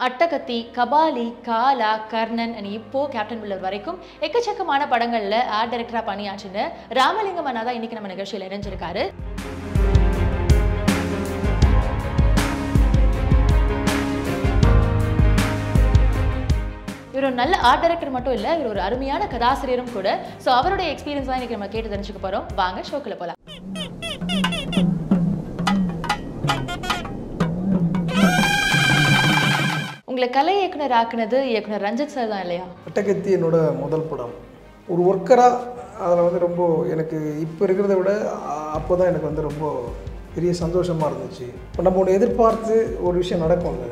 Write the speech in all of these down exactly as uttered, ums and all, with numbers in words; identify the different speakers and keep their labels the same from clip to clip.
Speaker 1: அட்டகத்தி, Kabali, Kaala, Karnan and இப்போ Captain Miller வரைக்கும் எக்கச்சக்கமான படங்கள்ல ஆர்ட் டைரக்டரா பணியாற்றின ராமலிங்கம் அண்ணா தான் இன்னைக்கு நம்ம நிகழ்ச்சியில் இணைஞ்சிருக்காரு. இவர் ஒரு நல்ல ஆர்ட் டைரக்டர் மட்டும் இல்ல, இவர் ஒரு அருமையான கதாசிரியரும் கூட. சோ அவருடைய எக்ஸ்பீரியன்ஸ் தான் இன்னைக்கு நம்ம கேட்டு தெரிஞ்சுக்க போறோம். வாங்க ஷோக்குள்ள போலாம். உங்களை கலை இயக்குனர் ஆக்குனது இயக்குனர் ரஞ்சித் சார் தான் இல்லையா?
Speaker 2: அட்டகத்தி என்னோட முதல் படம். ஒரு ஒர்க்கராக அதில் வந்து ரொம்ப எனக்கு இப்போ இருக்கிறத விட அப்போ தான் எனக்கு வந்து ரொம்ப பெரிய சந்தோஷமாக இருந்துச்சு. இப்போ நம்ம ஒன்று எதிர்பார்த்து ஒரு விஷயம் நடக்கும்ல.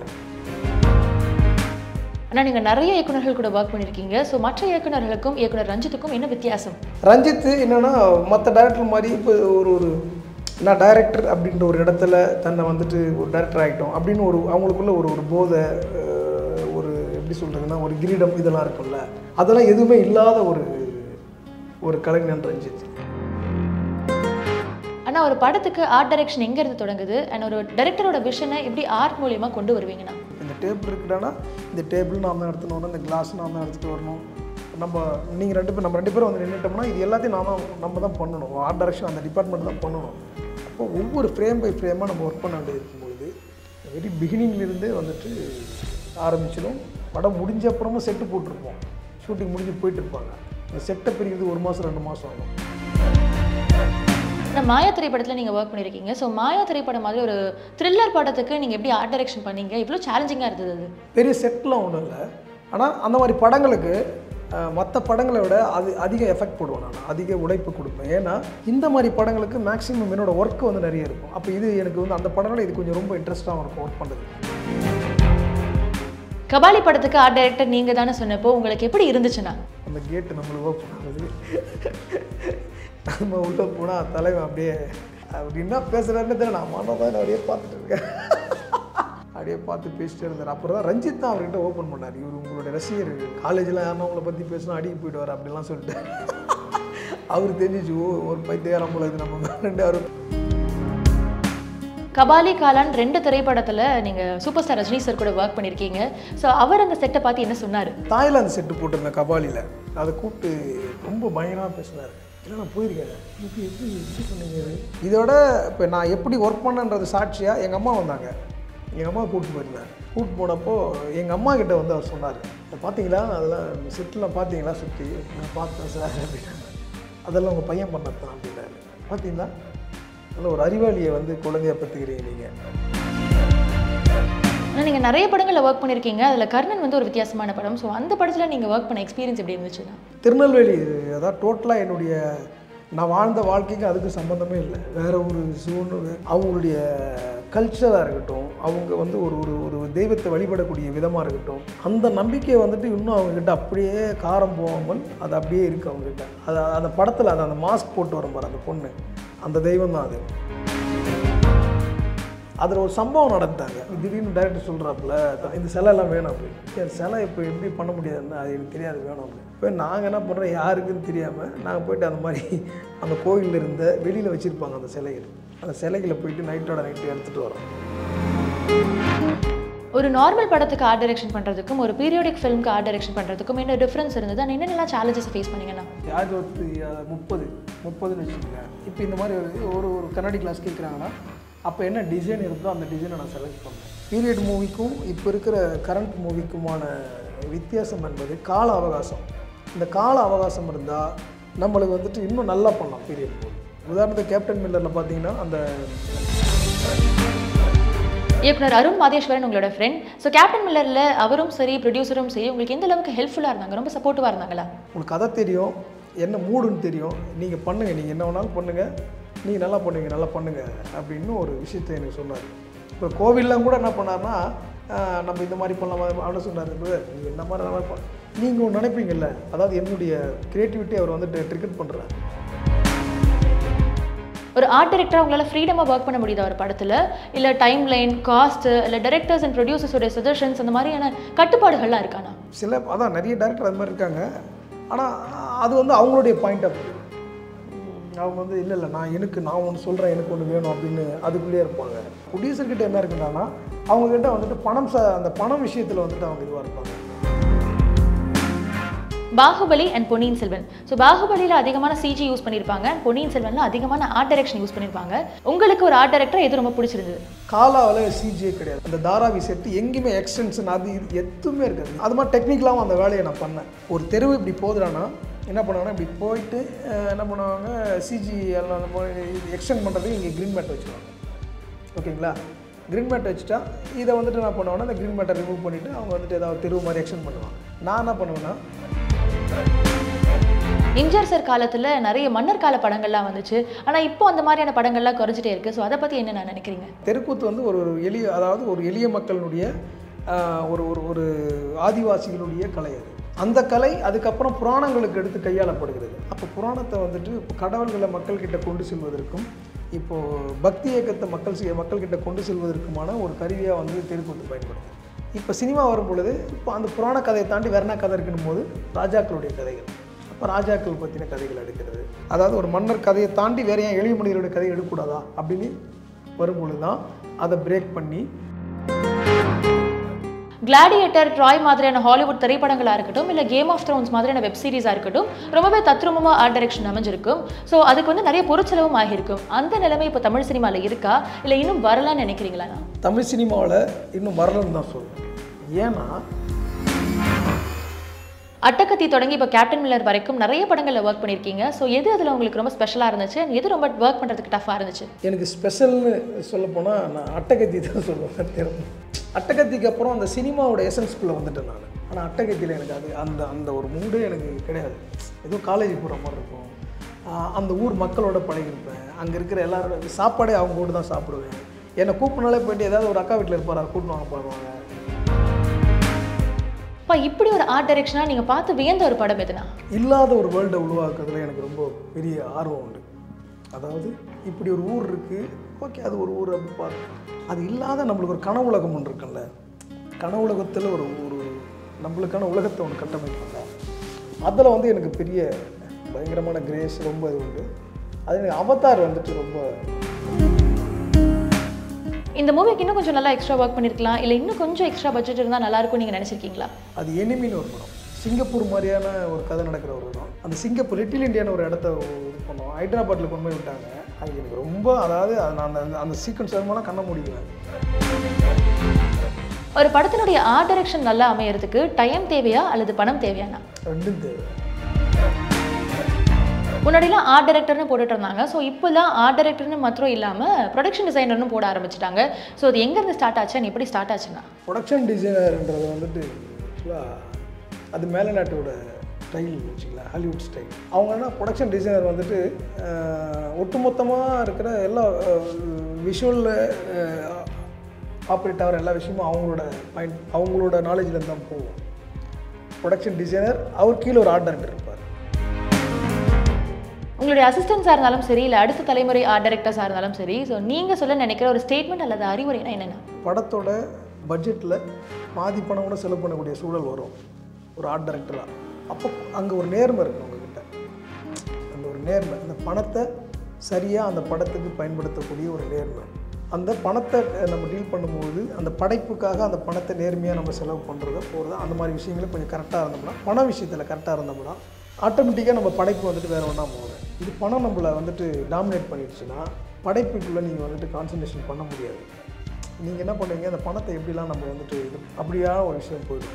Speaker 1: ஆனால் நீங்கள் நிறைய இயக்குநர்கள் கூட ஒர்க் பண்ணியிருக்கீங்க. ஸோ மற்ற இயக்குநர்களுக்கும் இயக்குனர் ரஞ்சித்துக்கும் என்ன வித்தியாசம்?
Speaker 2: ரஞ்சித் என்னென்னா மற்ற டைரக்டர் மாதிரி இப்போ ஒரு ஒரு நான் டைரக்டர் அப்படின்ற ஒரு இடத்துல தன்னை வந்துட்டு ஒரு டைரக்டர் ஆகிட்டோம் அப்படின்னு ஒரு அவங்களுக்குள்ள ஒரு ஒரு போதை, ஒரு எப்படி சொல்கிறதுன்னா ஒரு கிரீடம் இதெல்லாம் இருக்கும்ல, அதெல்லாம் எதுவுமே இல்லாத ஒரு ஒரு கலைஞன் ரஞ்சித்.
Speaker 1: ஆனால் ஒரு படத்துக்கு ஆர்ட் டைரக்ஷன் எங்கேருந்து தொடங்குது அண்ட் ஒரு டைரக்டரோட விஷனை எப்படி ஆர்ட் மூலியமாக கொண்டு வருவீங்கன்னா?
Speaker 2: இந்த டேபிள் இருக்குடானா இந்த டேபிள் நாம் தான் எடுத்துன்னு வரணும், இந்த கிளாஸ் நாம் தான் எடுத்துகிட்டு வரணும். நம்ம நீங்கள் ரெண்டு பேர் நம்ம ரெண்டு பேரும் வந்து நின்றுட்டோம்னா இது எல்லாத்தையும் நாம் தான் நம்ம தான் பண்ணணும். ஆர்ட் டைரக்ஷன் அந்த டிபார்ட்மெண்ட் தான் பண்ணணும். அப்போ ஒவ்வொரு ஃப்ரேம் பை ஃப்ரேமாக நம்ம ஒர்க் பண்ண வேண்டியது இருக்கும்போது வெரி பிகினிங்லேருந்தே வந்துட்டு ஆரம்பிச்சிடும். படம் முடிஞ்ச அப்புறமா செட்டு போட்டிருப்போம், ஷூட்டிங் முடிஞ்சு போயிட்டு இருப்பாங்க. அந்த செட்டை பிரிக்கிறது ஒரு மாதம் ரெண்டு மாதம் ஆகும்.
Speaker 1: ஆனால் மாயா திரைப்படத்தில் நீங்கள் ஒர்க் பண்ணியிருக்கீங்க. ஸோ மாயா திரைப்படம் மாதிரி ஒரு த்ரில்லர் படத்துக்கு நீங்கள் எப்படி ஆர்ட் டைரக்ஷன் பண்ணீங்க? இவ்வளோ சேலஞ்சிங்காக இருந்தது அது?
Speaker 2: பெரிய செட்லாம் ஒன்றும் இல்லை. ஆனால் அந்த மாதிரி படங்களுக்கு மற்ற படங்களை விட அது அதிக எஃபெக்ட் போடுவேன். நான் அதிக உழைப்பு கொடுப்பேன். ஏன்னா இந்த மாதிரி படங்களுக்கு மேக்ஸிமம் என்னோடய ஒர்க்கு வந்து நிறைய இருக்கும். அப்போ இது எனக்கு வந்து அந்த படங்களை இது கொஞ்சம் ரொம்ப இன்ட்ரெஸ்ட்டாகவும் இருக்கும் ஒர்க் பண்ணுறது.
Speaker 1: கபாலி படத்துக்கு ஆர்ட் டைரக்டர் நீங்கள் தானே சொன்னப்போ உங்களுக்கு எப்படி இருந்துச்சுன்னா?
Speaker 2: அந்த கேட்டு நம்மளுக்கு ஓப்பன் ஆகுது, நம்ம உள்ளே போனால் தலைவன் அப்படியே அப்படி என்ன பேசுகிறாருன்னு தெரியல. நான் மாட்டோம் தான் அப்படியே பார்த்துட்டு இருக்கேன், அப்படியே பார்த்து பேசிட்டு இருந்தார். அப்புறம் தான் ரஞ்சித் தான் அவர்கிட்ட ஓப்பன் பண்ணார். இவர் உங்களுடைய ரசிகர், காலேஜில் யாரும் உங்களை பற்றி பேசினா அடிக்க போயிடுவார் அப்படிலாம் சொல்லிட்டு அவர் தெரிஞ்சிச்சு. ஓ ஒரு பைத்தியாரம் போல இது நம்ம ரெண்டு அவரு.
Speaker 1: கபாலி, காலான் ரெண்டு திரைப்படத்தில் நீங்கள் சூப்பர் ஸ்டார் ரஜினி சார் கூட ஒர்க் பண்ணியிருக்கீங்க. ஸோ அவர் அந்த செட்டை பார்த்து என்ன சொன்னார்?
Speaker 2: தாய்லாந்து செட்டு போட்டிருந்தேன் கபாலியில். அதை கூப்பிட்டு ரொம்ப பயங்கரமாக பேசினார். இல்லை நான் போயிருக்கேன், எப்படி எப்படி எப்படி சொன்னீங்க இதோட இப்போ நான் எப்படி ஒர்க் பண்ணன்றது சாட்சியாக எங்கள் அம்மா வந்தாங்க. எங்கள் அம்மா கூப்பிட்டு போயிருந்தேன். கூப்பிட்டு போனப்போ எங்கள் அம்மா கிட்டே வந்து அவர் சொன்னார், பார்த்தீங்களா அதெல்லாம் செட்டில் பார்த்தீங்களா சுற்றி? நான் பார்த்தேன் சார் அப்படின்னாங்க. அதெல்லாம் உங்கள் பையன் பண்ணத்தான் அப்படின்னாரு. பார்த்தீங்களா அதில் ஒரு அறிவாளியை வந்து குழந்தைய பற்றிக்கிறீங்க நீங்கள்.
Speaker 1: ஆனால் நீங்கள் நிறைய படங்களில் ஒர்க் பண்ணியிருக்கீங்க. அதில் கர்ணன் வந்து ஒரு வித்தியாசமான படம். ஸோ அந்த படத்தில் நீங்கள் ஒர்க் பண்ண எக்ஸ்பீரியன்ஸ் எப்படி இருந்துச்சுன்னா?
Speaker 2: திருநெல்வேலி அதான் டோட்டலாக என்னுடைய நான் வாழ்ந்த வாழ்க்கைக்கு அதுக்கு சம்மந்தமே இல்லை. வேறு ஒரு சூழ்நிலை, அவங்களுடைய கல்ச்சராக இருக்கட்டும், அவங்க வந்து ஒரு ஒரு ஒரு தெய்வத்தை வழிபடக்கூடிய விதமாக இருக்கட்டும், அந்த நம்பிக்கையை வந்துட்டு இன்னும் அவங்கக்கிட்ட அப்படியே காரம் போகாமல் அது அப்படியே இருக்குது அவங்கக்கிட்ட. அது அந்த படத்தில் அது அந்த மாஸ்க் போட்டு வரும் பாரு அந்த பொண்ணு, அந்த தெய்வம் தான் அது. அதில் ஒரு சம்பவம் நடந்தாங்க. திடீர்னு டைரக்டர் சொல்கிறாப்புல இந்த சிலையெல்லாம் வேணும் அப்படின்னு. சரி சிலை இப்போ எப்படி பண்ண முடியாதுன்னு அது எனக்கு தெரியாது வேணும் அப்படின்னு. இப்போ நாங்கள் என்ன பண்ணுறோம் யாருக்குன்னு தெரியாமல் நாங்கள் போய்ட்டு அந்த மாதிரி அந்த கோயிலில் இருந்த வெளியில் வச்சுருப்பாங்க அந்த சிலைகள், அந்த சிலைகளை போயிட்டு நைட்டோட நைட்டு எடுத்துகிட்டு வரோம்.
Speaker 1: ஒரு நார்மல் படத்துக்கு ஆர்ட் டைரக்ஷன் பண்ணுறதுக்கும் ஒரு பீரியாடிக் ஃபிலிம்க்கு ஆர்ட் டைரக்ஷன் பண்ணுறதுக்கும் என்ன டிஃப்ரென்ஸ் இருந்தது? ஆனால் என்னென்னலாம் சேலஞ்சஸ் ஃபேஸ் பண்ணிங்கன்னா?
Speaker 2: யார் ஒருத்து முப்பது முப்பதுன்னு வச்சுக்கோங்க. இப்போ இந்த மாதிரி ஒரு ஒரு கண்ணாடி கிளாஸ் கேட்குறாங்கன்னா அப்போ என்ன டிசைன் இருந்தோ அந்த டிசைனை நான் செலக்ட் பண்ணேன். பீரியட் மூவிக்கும் இப்போ இருக்கிற கரண்ட் மூவிக்குமான வித்தியாசம் என்பது கால அவகாசம். இந்த கால அவகாசம் இருந்தால் நம்மளுக்கு வந்துட்டு இன்னும் நல்லா பண்ணலாம் பீரியட் மூவி. உதாரணத்துக்கு கேப்டன் மில்லரில் பார்த்தீங்கன்னா அந்த
Speaker 1: இயக்குனர் அருண் மாதேஸ்வரன் உங்களோட ஃப்ரெண்ட். ஸோ கேப்டன் மில்லரில் அவரும் சரி ப்ரொடியூசரும் சரி உங்களுக்கு எந்த அளவுக்கு ஹெல்ப்ஃபுல்லாக இருந்தாங்க, ரொம்ப சப்போர்ட்டிவாக இருந்தாங்களா?
Speaker 2: உங்களுக்கு கதை தெரியும், என்ன மூடுன்னு தெரியும், நீங்கள் பண்ணுங்கள், நீங்கள் என்ன வேணாலும் பண்ணுங்கள், நீங்கள் நல்லா பண்ணுவீங்க நல்லா பண்ணுங்கள் அப்படின்னு ஒரு விஷயத்தை எனக்கு சொன்னார். இப்போ கோவில்லாம் கூட என்ன பண்ணார்னா நம்ம இந்த மாதிரி பண்ணலாம் அப்படின்னு சொன்னார். நீங்கள் என்ன மாதிரி நல்லா பண்ண நீங்கள் ஒன்று நினைப்பீங்கல்ல, அதாவது என்னுடைய க்ரியேட்டிவிட்டி அவர் வந்துட்டு ட்ரிகர் பண்ணுறாரு.
Speaker 1: ஒரு ஆர்ட் டைரக்டராக உங்களால் ஃப்ரீடமாக ஒர்க் பண்ண முடியுதா ஒரு படத்தில்? இல்லை டைம் லைன், காஸ்ட்டு, இல்லை டைரக்டர்ஸ் அண்ட் ப்ரொடியூசர்ஸோடைய சஜஷன்ஸ் அந்த மாதிரியான கட்டுப்பாடுகள்லாம் இருக்கானா?
Speaker 2: சில அதான் நிறைய டேரக்டர் அது மாதிரி இருக்காங்க. ஆனால் அது வந்து அவங்களுடைய பாயிண்ட் ஆஃப் வியூ. அவங்க வந்து இல்லை இல்லை நான் எனக்கு நான் ஒன்று சொல்கிறேன் எனக்கு ஒன்று வேணும் அப்படின்னு அதுக்குள்ளேயே இருப்பாங்க. ப்ரொடியூசர்கிட்ட என்ன இருக்குன்னா அவங்கக்கிட்ட வந்துட்டு பணம் ச அந்த பணம் விஷயத்தில் வந்துட்டு அவங்க இதுவாக இருப்பாங்க.
Speaker 1: பாகுபலி அண்ட் பொன்னியின் செல்வன். ஸோ பாகுபலியில் அதிகமான சிஜி யூஸ் பண்ணியிருப்பாங்க, பொன்னியின் செல்வனில் அதிகமான ஆர்ட் டைரக்ஷன் யூஸ் பண்ணியிருப்பாங்க. உங்களுக்கு ஒரு ஆர்ட் டைரக்டர் எது ரொம்ப பிடிச்சிருந்தது?
Speaker 2: காலாவில் சிஜியே கிடையாது. அந்த தாராவி செட்டு எங்கேயுமே எக்ஸ்டென்ஷன் அது இது எதுவுமே இருக்காது. அது மாதிரி டெக்னிக்கலாகவும் அந்த வேலையை நான் பண்ணேன். ஒரு தெருவு இப்படி போதுடானா என்ன பண்ணுவாங்கன்னா இப்படி போயிட்டு என்ன பண்ணுவாங்க, சிஜி எல்லாம் அந்த மாதிரி எக்ஸ்டெண்ட் பண்ணுறதுக்கு இங்கே க்ரீன் மேட் வச்சுருவாங்க. ஓகேங்களா? க்ரீன் மேட் வச்சுட்டா இதை வந்துட்டு என்ன பண்ணுவாங்கன்னா அந்த க்ரீன் மேட்டை ரிமூவ் பண்ணிவிட்டு அவங்க வந்துட்டு ஏதாவது தெருவு மாதிரி எக்ஸ்டெண்ட் பண்ணுவாங்க. நான் என்ன பண்ணுவேன்னா,
Speaker 1: எம்ஜிஆர் சார் காலத்தில் நிறைய மன்னர் கால படங்கள்லாம் வந்துச்சு, ஆனால் இப்போ அந்த மாதிரியான படங்கள்லாம் குறைஞ்சிட்டே இருக்குது. ஸோ அதை பற்றி என்ன நான் நினைக்கிறீங்க?
Speaker 2: தெருக்கூத்து வந்து ஒரு ஒரு எளிய அதாவது ஒரு எளிய மக்களினுடைய ஒரு ஒரு ஒரு ஆதிவாசிகளுடைய கலை. அது அந்த கலை அதுக்கப்புறம் புராணங்களுக்கு எடுத்து கையாளப்படுகிறது. அப்போ புராணத்தை வந்துட்டு இப்போ கடவுள்களை மக்கள்கிட்ட கொண்டு செல்வதற்கும் இப்போது பக்தி இயக்கத்தை மக்கள் மக்கள்கிட்ட கொண்டு செல்வதற்குமான ஒரு கருவியாக வந்து தெருக்கூத்து பயன்படுது. இப்போ சினிமா வரும் பொழுது இப்போ அந்த புராண கதையை தாண்டி வேறு என்ன கதை இருக்குன்னு போது ராஜாக்களுடைய கதைகள், அப்போ ராஜாக்கள் பற்றின கதைகள் எடுக்கிறது. அதாவது ஒரு மன்னர் கதையை தாண்டி வேறு ஏன் எளிய மனிதர்களுடைய கதையை எடுக்கக்கூடாதா அப்படின்னு வரும்பொழுது தான் அதை பிரேக் பண்ணி
Speaker 1: கிளாடியேட்டர், ட்ராய் மாதிரியான ஹாலிவுட் திரைப்படங்களாக இருக்கட்டும், இல்லை கேம் ஆஃப் த்ரோன்ஸ் மாதிரியான வெப் சீரிஸாக இருக்கட்டும், ரொம்பவே தத்ரூபமாக ஆர்ட் டைரக்ஷன் அமைஞ்சிருக்கும். ஸோ அதுக்கு வந்து நிறைய பொருட்செலவும் ஆகியிருக்கும். அந்த நிலைமை இப்போ தமிழ் சினிமாவில் இருக்கா, இல்லை இன்னும் வரலான்னு நினைக்கிறீங்களா?
Speaker 2: தமிழ் சினிமாவில் இன்னும் வரலன்னு தான் சொல்லுவேன். ஏன்னா
Speaker 1: அட்டகத்தி தொடங்கி இப்போ கேப்டன் மில்லர் வரைக்கும் நிறைய படங்களில் ஒர்க் பண்ணியிருக்கீங்க. ஸோ எது அதில் உங்களுக்கு ரொம்ப ஸ்பெஷலாக இருந்துச்சு, எது ரொம்ப ஒர்க் பண்ணுறதுக்கு டஃப்பாக இருந்துச்சு?
Speaker 2: எனக்கு ஸ்பெஷல்னு சொல்லப்போனால் நான் அட்டகத்தி தான் சொல்லுவேன். தெரியும், அட்டகத்திக்கு அப்புறம் அந்த சினிமாவோட எசன்ஸ்குள்ளே வந்துட்டேன் நான். ஆனால் அட்டகத்தியில் எனக்கு அது அந்த அந்த ஒரு மூடே எனக்கு கிடையாது. ஏதோ காலேஜ் போகிற மாதிரி இருக்கும். அந்த ஊர் மக்களோட பழகிருப்பேன். அங்கே இருக்கிற எல்லாரோட சாப்பாடே அவங்க கூட தான் சாப்பிடுவேன். என்னை கூப்பிட்னாலே போய்ட்டு ஏதாவது ஒரு அக்கா வீட்டில் இருப்பார், கூப்பிட்டு வாங்க பாருவாங்க.
Speaker 1: இப்போ இப்படி ஒரு ஆர்ட் டைரக்ஷனாக நீங்கள் பார்த்து வியந்த ஒரு படம் எதுனா?
Speaker 2: இல்லாத ஒரு வேர்ல்டை உருவாக்குறதுல எனக்கு ரொம்ப பெரிய ஆர்வம் உண்டு. அதாவது இப்படி ஒரு ஊர் இருக்குது, ஓகே அது ஒரு ஊர் அப்படி பார்த்து அது இல்லாத நம்மளுக்கு ஒரு கனவு உலகம் ஒன்று இருக்குல்ல, கனவு உலகத்தில் ஒரு ஒரு நம்மளுக்கான உலகத்தை ஒன்று கட்டமைப்பாங்க. அதில் வந்து எனக்கு பெரிய பயங்கரமான கிரேஸ் ரொம்ப இது உண்டு. அது எனக்கு அவதார் வந்துட்டு ரொம்ப.
Speaker 1: இந்த மூவிக்கு இன்னும் கொஞ்சம் நல்லா எக்ஸ்ட்ரா ஒர்க் பண்ணியிருக்கலாம், இல்லை இன்னும் கொஞ்சம் எக்ஸ்ட்ரா பட்ஜெட் இருந்தால் நல்லாயிருக்கும் நீங்கள் நினச்சிருக்கீங்களா?
Speaker 2: அது எனிமின்னு ஒரு படம், சிங்கப்பூர் மாதிரியான ஒரு கதை நடக்கிற ஒரு இடம். அந்த சிங்கப்பூர் லிட்டில் இண்டியான ஒரு இடத்த இது பண்ணோம், ஹைதராபாத்தில் கொண்டு போய் விட்டாங்க. அது எனக்கு ரொம்ப, அதாவது நான் அந்த அந்த சீக்வன்ஸ் வருமானம் கண்ண முடியல.
Speaker 1: ஒரு படத்தினுடைய ஆர்ட் டைரக்ஷன் நல்லா அமையறதுக்கு டைம் தேவையா அல்லது பணம் தேவையானா?
Speaker 2: ரெண்டும் தேவை.
Speaker 1: முன்னாடிலாம் ஆர்ட் டைரக்டர்னு போட்டுட்டு இருந்தாங்க. ஸோ இப்போலாம் ஆர்ட் டைரக்டர்னு மாத்திரம் இல்லாமல் ப்ரொடக்ஷன் டிசைனர்னு போட ஆரம்பிச்சிட்டாங்க. ஸோ அது எங்கேருந்து ஸ்டார்ட் ஆச்சு, எப்படி ஸ்டார்ட் ஆச்சுன்னா?
Speaker 2: ப்ரொடக்ஷன் டிசைனர்ன்றது வந்துட்டு அது மேலே நாட்டோட ஸ்டைல் வச்சுக்கலாம், ஹாலிவுட் ஸ்டைல். அவங்க என்ன ப்ரொடக்ஷன் டிசைனர் வந்துட்டு ஒட்டுமொத்தமாக இருக்கிற எல்லா விஷுவல் ஆப்ரேட் ஆகிற எல்லா விஷயமும் அவங்களோட பாயிண்ட் அவங்களோட நாலேஜில் தான் போகும். ப்ரொடக்ஷன் டிசைனர் அவர் கீழே ஒரு ஆர்ட் டைரக்டர் இருப்பார்.
Speaker 1: உங்களுடைய அசிஸ்டன்ஸாக இருந்தாலும் சரி, இல்லை அடுத்த தலைமுறை ஆர்ட் டைரக்டர்ஸாக இருந்தாலும் சரி, ஸோ நீங்கள் சொல்ல நினைக்கிற ஒரு ஸ்டேட்மெண்ட் அல்லது அறிவுரைனா என்னென்னா?
Speaker 2: படத்தோட பட்ஜெட்டில் பாதி பணம் கூட செலவு பண்ணக்கூடிய சூழல் வரும் ஒரு ஆர்ட் டைரக்டராக. அப்போ அங்கே ஒரு நேர்மை இருக்குது உங்ககிட்ட. அந்த ஒரு நேர்மை, அந்த பணத்தை சரியாக அந்த படத்துக்கு பயன்படுத்தக்கூடிய ஒரு நேர்மை. அந்த பணத்தை நம்ம டீல் பண்ணும்போது அந்த படைப்புக்காக அந்த பணத்தை நேர்மையாக நம்ம செலவு பண்ணுறத போகிறது, அந்த மாதிரி விஷயங்களும் கொஞ்சம் கரெக்டாக இருந்தோம்னா, பண விஷயத்தில் கரெக்டாக இருந்தோம்னா ஆட்டோமேட்டிக்காக நம்ம படைப்பு வந்துட்டு வேறு ஒன்றா போகிறேன். இது பணம் நம்மளை வந்துட்டு டாமினேட் பண்ணிடுச்சுன்னா படைப்புக்குள்ளே நீங்கள் வந்துட்டு கான்சன்ட்ரேஷன் பண்ண முடியாது. நீங்கள் என்ன பண்ணுவீங்க, அந்த பணத்தை எப்படிலாம் நம்ம வந்துட்டு இது அப்படியான ஒரு விஷயம் போயிடும்.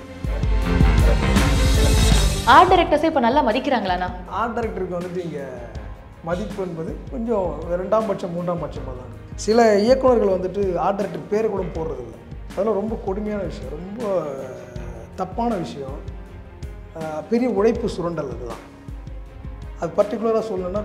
Speaker 1: ஆர்ட் டைரக்டர்ஸே இப்போ நல்லா மதிக்கிறாங்களாண்ணா?
Speaker 2: ஆர்ட் டைரக்டருக்கு வந்துட்டு இங்கே மதிப்பு என்பது கொஞ்சம் ரெண்டாம் பட்சம் மூன்றாம் பட்சமாக தான். சில இயக்குநர்கள் வந்துட்டு ஆர்ட் டைரக்டர் பேரை கூட போடுறதில்ல. அதெல்லாம் ரொம்ப கொடுமையான விஷயம், ரொம்ப தப்பான விஷயம், பெரிய உழைப்பு சுரண்டல். அதுதான் அது பர்டிகுலராக சொல்லணும்னா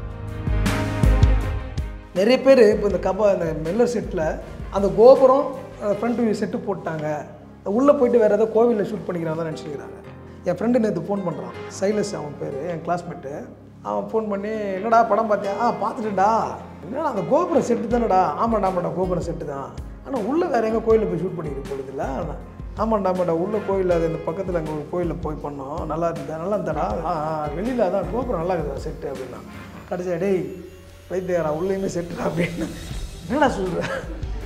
Speaker 2: நிறைய பேர் இப்போ இந்த கபா இந்த மெல்லர் செட்டில் அந்த கோபுரம் ஃப்ரண்ட் வியூ செட்டு போட்டாங்க, உள்ளே போயிட்டு வேறு ஏதாவது கோவிலில் ஷூட் பண்ணிக்கிறாங்க தான் நினச்சிக்கிறாங்க. என் ஃப்ரெண்டு நேற்று ஃபோன் பண்ணுறான், சைலஸ் அவன் பேர், என் கிளாஸ்மேட்டு. அவன் ஃபோன் பண்ணி என்னடா படம் பார்த்தியா? ஆ பார்த்துட்டுடா. என்னடா அந்த கோபுரம் செட்டு தானடா? ஆமாண்டா ஆமாண்டா கோபுரம் செட்டு தான், ஆனால் உள்ளே வேறு எங்கே கோயிலில் போய் ஷூட் பண்ணிக்கிட்டு பொழுதுல. ஆனால் ஆமாண்டா ஆமாண்டா உள்ளே கோயில், அது இந்த பக்கத்தில் அங்கே ஒரு கோயிலில் போய் பண்ணோம், நல்லா இருந்தா நல்லா இருந்தாடா. ஆ வெளியில் அதான் கோபுரம் நல்லா இருக்குதா செட்டு அப்படின்னா. கடைசியா டேய் வைத்தியாரா உள்ளேயுமே செட்டுடா அப்படின்னு. என்னடா சொல்கிறேன்,